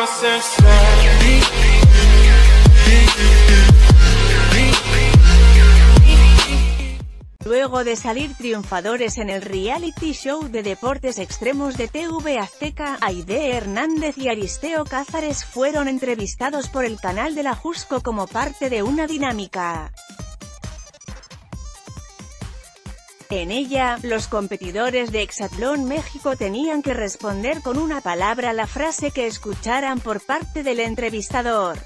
Luego de salir triunfadores en el reality show de deportes extremos de TV Azteca, Aide Hernández y Aristeo Cázares fueron entrevistados por el canal de la Jusco como parte de una dinámica. En ella, los competidores de Hexatlón México tenían que responder con una palabra la frase que escucharan por parte del entrevistador.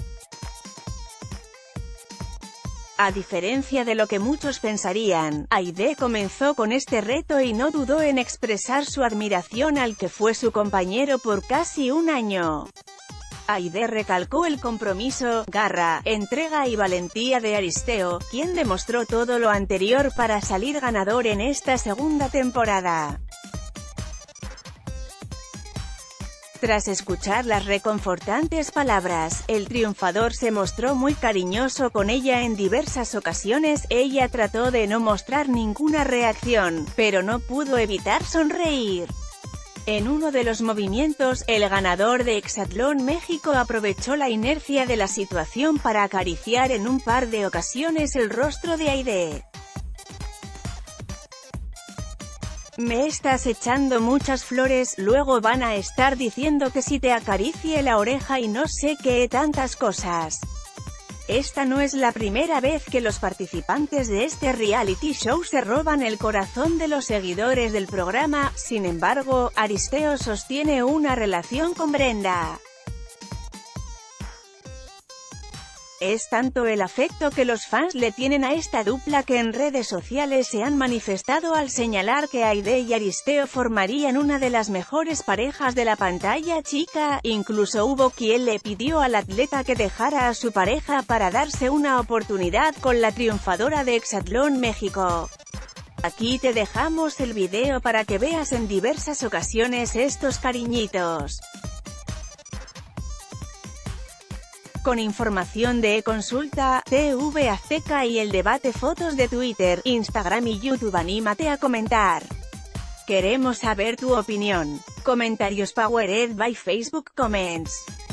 A diferencia de lo que muchos pensarían, Aide comenzó con este reto y no dudó en expresar su admiración al que fue su compañero por casi un año. Aide recalcó el compromiso, garra, entrega y valentía de Aristeo, quien demostró todo lo anterior para salir ganador en esta segunda temporada. Tras escuchar las reconfortantes palabras, el triunfador se mostró muy cariñoso con ella en diversas ocasiones. Ella trató de no mostrar ninguna reacción, pero no pudo evitar sonreír. En uno de los movimientos, el ganador de Hexatlón México aprovechó la inercia de la situación para acariciar en un par de ocasiones el rostro de Aide. Me estás echando muchas flores, luego van a estar diciendo que si te acaricie la oreja y no sé qué tantas cosas. Esta no es la primera vez que los participantes de este reality show se roban el corazón de los seguidores del programa. Sin embargo, Aristeo sostiene una relación con Brenda. Es tanto el afecto que los fans le tienen a esta dupla que en redes sociales se han manifestado al señalar que Aide y Aristeo formarían una de las mejores parejas de la pantalla chica. Incluso hubo quien le pidió al atleta que dejara a su pareja para darse una oportunidad con la triunfadora de Hexatlón México. Aquí te dejamos el video para que veas en diversas ocasiones estos cariñitos. Con información de Consulta, TV Azteca y el debate, fotos de Twitter, Instagram y YouTube. Anímate a comentar. Queremos saber tu opinión. Comentarios powered by Facebook Comments.